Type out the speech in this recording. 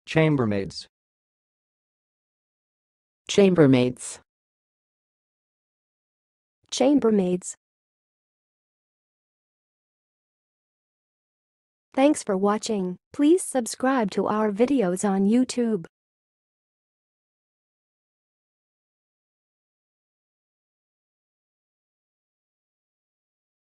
Chambermaids. Chambermaids. Chambermaids. Thanks for watching. Please subscribe to our videos on YouTube.